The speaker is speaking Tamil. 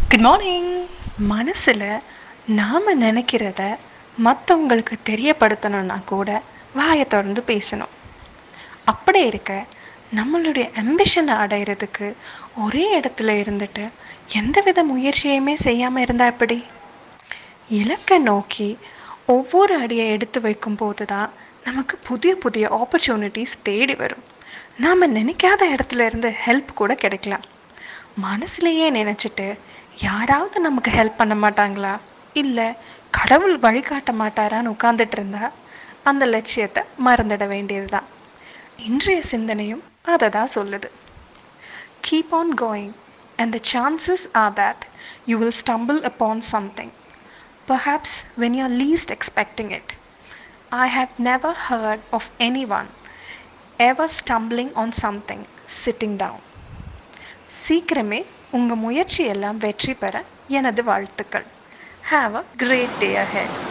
Good morning. மனசில் நாம் நினைக்கிறத மற்றவங்களுக்கு தெரியப்படுத்தணும்னா கூட வாயை திறந்து பேசணும். அப்படி இருக்க நம்மளுடைய அம்பிஷனை அடையிறதுக்கு ஒரே இடத்துல இருந்துட்டு எந்தவித முயற்சியுமே செய்யாமல் இருந்தால் எப்படி? இலக்கை நோக்கி ஒவ்வொரு அடியை எடுத்து வைக்கும் போது தான் நமக்கு புதிய புதிய ஆப்பர்ச்சுனிட்டிஸ் தேடி வரும். நாம் நினைக்காத இடத்துல இருந்து ஹெல்ப் கூட கிடைக்கலாம். மனசுலையே நினச்சிட்டு யாராவது நமக்கு ஹெல்ப் பண்ண மாட்டாங்களா, இல்லை கடவுள் வழிகாட்ட மாட்டாரான்னு உட்கார்ந்துட்டு இருந்தா அந்த லட்சியத்தை மறந்துட வேண்டியது தான். இன்றைய சிந்தனையும் அதை தான் சொல்லுது. Keep on going and the chances are that you will stumble upon something, perhaps when you are least expecting it. I have never heard of anyone ever stumbling on something sitting down. சீக்கிரமே உங்கள் முயற்சி எல்லாம் வெற்றி பெற எனது வாழ்த்துக்கள். Have a great day ahead.